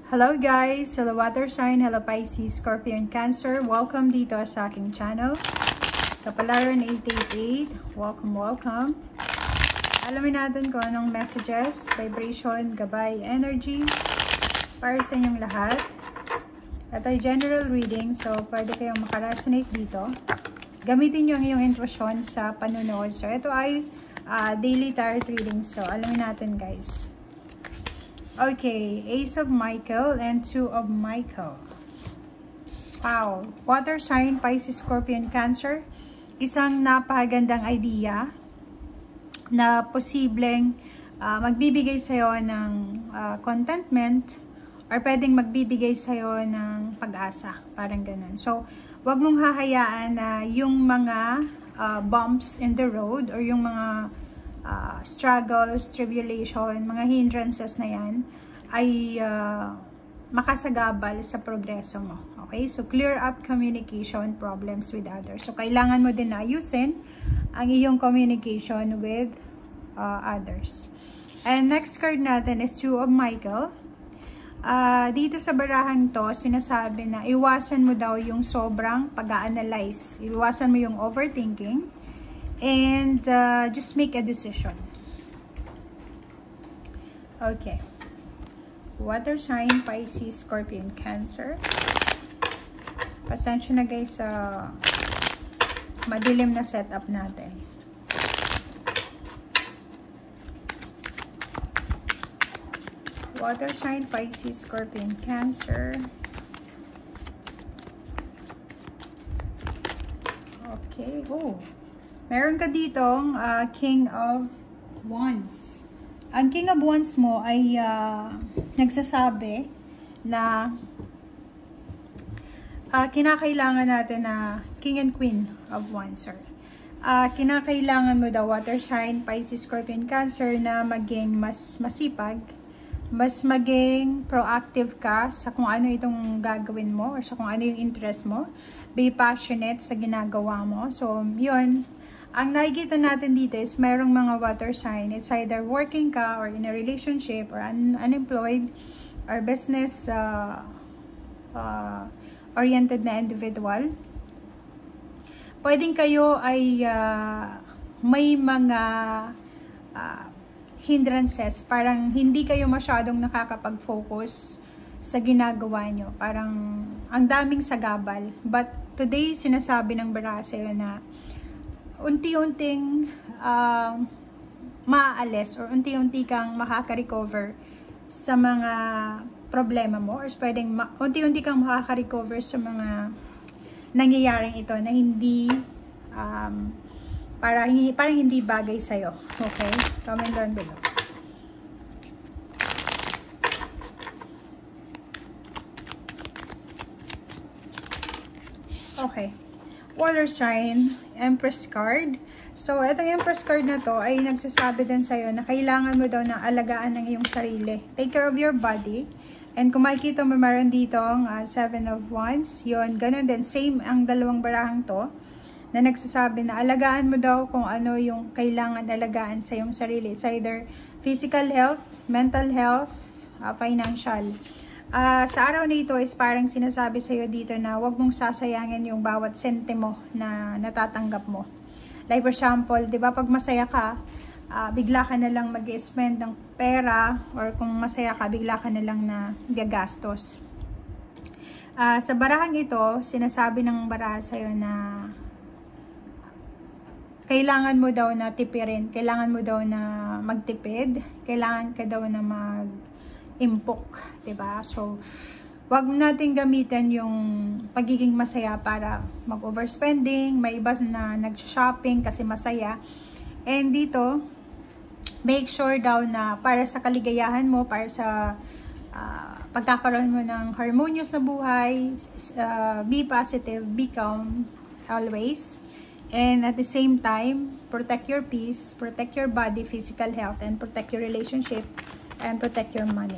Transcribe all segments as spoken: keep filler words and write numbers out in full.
Hello guys! Hello water sign, hello Pisces, Scorpio, and Cancer. Welcome dito sa aking channel. Kapalaran eight eight eight. Welcome, welcome. Alamin natin kung anong messages, vibration, gabay, energy para sa inyong lahat. Ito ay general reading, so pwede kayong makaresonate dito. Gamitin nyo ang iyong intuition sa panunood. So ito ay uh, daily tarot reading. So alamin natin guys. Okay, Ace of Michael and Two of Michael. Wow. Water sign, Pisces, Scorpio, and Cancer. Isang napakagandang idea na posibleng uh, magbibigay sa'yo ng uh, contentment or pwedeng magbibigay sa'yo ng pag-asa. Parang ganun. So, wag mong hahayaan na yung mga uh, bumps in the road or yung mga Uh, struggles, tribulation, mga hindrances na yan ay uh, makasagabal sa progreso mo. Okay? So, clear up communication problems with others. So, kailangan mo din ayusin ang iyong communication with uh, others. And next card natin is Two of Michael. Uh, dito sa barahan to, sinasabi na iwasan mo daw yung sobrang pag-a-analyze. Iwasan mo yung overthinking. And uh, just make a decision. Okay. Water sign, Pisces, Scorpio, and Cancer. Pasensya na guys sa uh, madilim na setup natin. Water sign, Pisces, Scorpio, and Cancer. Okay. Oh. Meron ka ditong uh, King of Wands. Ang King of Wands mo ay uh, nagsasabi na uh, kinakailangan natin na King and Queen of Wands. Sorry. Uh, kinakailangan mo daw, water sign, Pisces, Scorpio, and Cancer, na maging mas masipag, mas maging proactive ka sa kung ano itong gagawin mo or sa kung ano yung interest mo. Be passionate sa ginagawa mo. So, yun. Ang nakikita natin dito is mayroong mga water sign. It's either working ka or in a relationship or un unemployed or business uh, uh, oriented na individual. Pwedeng kayo ay uh, may mga uh, hindrances. Parang hindi kayo masyadong nakakapag-focus sa ginagawa nyo. Parang ang daming sagabal. But today, sinasabi ng baraha sa'yo na unti-unting uh, maaalis or unti-unti kang makaka-recover sa mga problema mo or pwedeng unti-unti kang makaka-recover sa mga nangyayaring ito na hindi um, para, parang hindi bagay sa'yo. Okay? Comment down below. Okay. Water sign, Empress card. So, itong Empress card na to ay nagsasabi din sa'yo na kailangan mo daw na alagaan ng iyong sarili. Take care of your body. And kung makikita mo meron dito ang uh, Seven of Wands, yun, ganun din. Same ang dalawang barahang to na nagsasabi na alagaan mo daw kung ano yung kailangan alagaan sa iyong sarili. It's either physical health, mental health, uh, financial. Uh, sa araw na ito is parang sinasabi sa iyo dito na huwag mong sasayangin yung bawat sentimo na natatanggap mo. Like for example, di ba pag masaya ka, uh, bigla ka na lang mag-spend ng pera or kung masaya ka, bigla ka na lang na gagastos. Uh, sa barahang ito, sinasabi ng baraha sa iyo na kailangan mo daw na tipirin, kailangan mo daw na magtipid, kailangan ka daw na mag impok, diba? So, wag natin gamitin yung pagiging masaya para mag-overspending. May iba na nag-shopping kasi masaya. And dito, make sure daw na para sa kaligayahan mo, para sa uh, pagkakaroon mo ng harmonious na buhay, uh, be positive, be calm always. And at the same time, protect your peace, protect your body, physical health, and protect your relationship, and protect your money.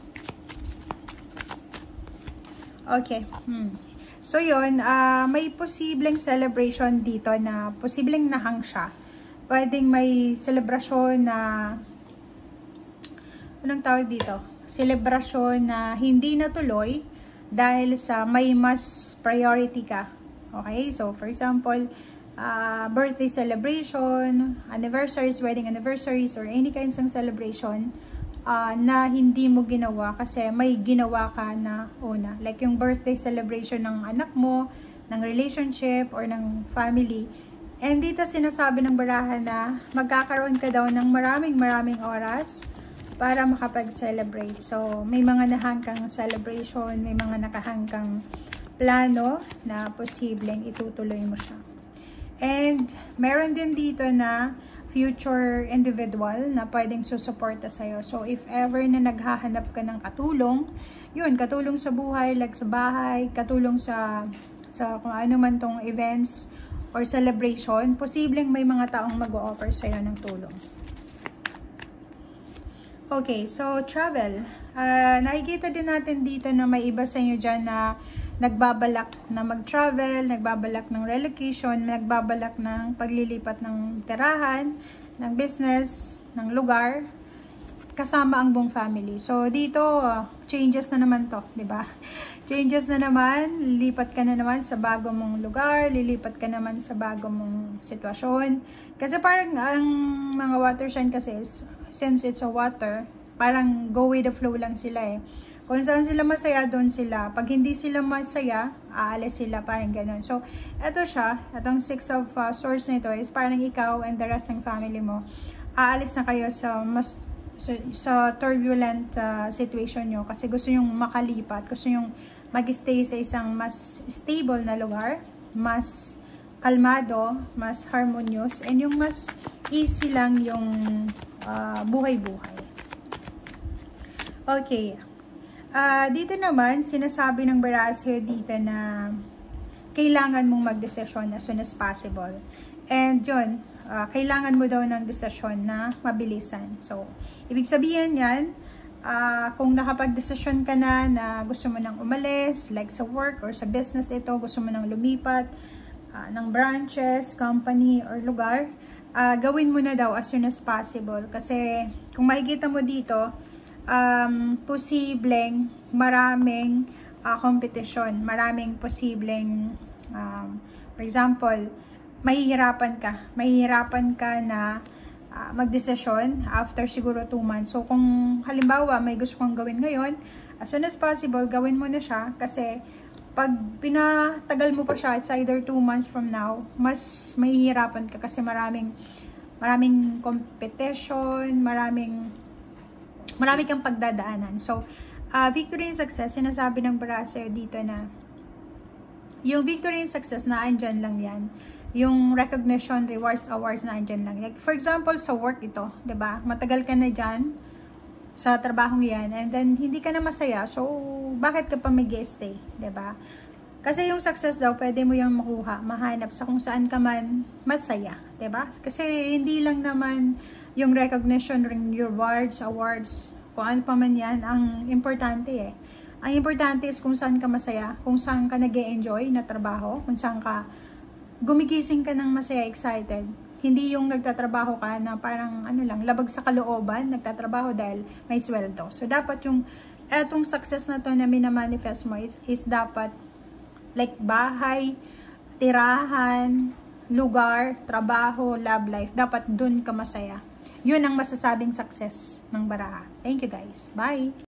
Okay. Hmm. So, yun. Uh, may posibleng celebration dito na posibleng nahang siya. Pwedeng may celebration na anong tawag dito? selebrasyon na hindi natuloy dahil sa may mas priority ka. Okay? So, for example, uh, birthday celebration, anniversaries, wedding anniversaries, or any kinds ng celebration uh, na hindi mo ginawa kasi may ginawa ka na una. Like yung birthday celebration ng anak mo, ng relationship, or ng family. And dito sinasabi ng barahan na magkakaroon ka daw ng maraming maraming oras para makapag-celebrate. So, may mga nahangkang celebration, may mga nakahangkang plano na posibleng itutuloy mo siya. And, meron din dito na future individual na pwedeng susuporta sa'yo. So, if ever na naghahanap ka ng katulong, yun, katulong sa buhay, like sa bahay, katulong sa, sa kung ano man tong events or celebration, posibleng may mga taong mag-o-offer sa'yo ng tulong. Okay, so travel. Uh, nakikita din natin dito na may iba sa inyo dyan na nagbabalak na mag-travel, nagbabalak ng relocation, nagbabalak ng paglilipat ng tirahan, ng business, ng lugar, kasama ang buong family. So, dito, uh, changes na naman to, di ba? Changes na naman, lilipat ka na naman sa bago mong lugar, lilipat ka naman sa bago mong sitwasyon. Kasi parang ang mga water sign kasi is, since it's a water, parang go with the flow lang sila eh. Kung saan sila masaya, doon sila. Pag hindi sila masaya, aalis sila, parang ganun. So, eto siya, itong six of uh, swords nito is parang ikaw and the rest ng family mo, aalis na kayo sa mas sa, sa turbulent uh, situation nyo kasi gusto yung makalipat, gusto yung mag-stay sa isang mas stable na lugar, mas kalmado, mas harmonious, and yung mas easy lang yung buhay-buhay. Uh, okay. Uh, dito naman, sinasabi ng Barashe dito na kailangan mong mag-desisyon as soon as possible. And yun, uh, kailangan mo daw ng desisyon na mabilisan. So, ibig sabihin yan, uh, kung nakapag-desisyon ka na na gusto mo nang umalis, like sa work or sa business ito, gusto mo nang lumipat uh, ng branches, company, or lugar, uh, gawin mo na daw as soon as possible. Kasi kung makikita mo dito, um, posibleng maraming uh, competition, maraming posibleng, um, for example, mahihirapan ka, mahihirapan ka na uh, magdesisyon after siguro two months. So, kung halimbawa may gusto kang gawin ngayon, as soon as possible, gawin mo na siya kasi pag pinatagal mo pa siya, it's either two months from now, mas mahihirapan ka kasi maraming maraming competition, maraming marami kang pagdadaanan. So, uh, victory and success, sinasabi ng Barashe dito na yung victory and success na andyan lang yan. Yung recognition, rewards, awards na andyan lang. Like, for example, sa work ito, diba? Matagal ka na dyan sa trabahong yan and then hindi ka na masaya. So, bakit ka pa mag-stay? Diba? Kasi yung success daw, pwede mo yung makuha, mahanap sa kung saan ka man masaya. Diba? Kasi hindi lang naman yung recognition, rewards, awards, kung ano pa man yan, ang importante eh. Ang importante is kung saan ka masaya, kung saan ka nag-e-enjoy na trabaho, kung saan ka gumigising ka ng masaya, excited. Hindi yung nagtatrabaho ka na parang ano lang, labag sa kalooban, nagtatrabaho dahil may sweldo. So, dapat yung etong success na to na minamanifest mo is, is dapat like bahay, tirahan, lugar, trabaho, love life. Dapat dun ka masaya. Yun ang masasabing success ng baraha. Thank you guys. Bye!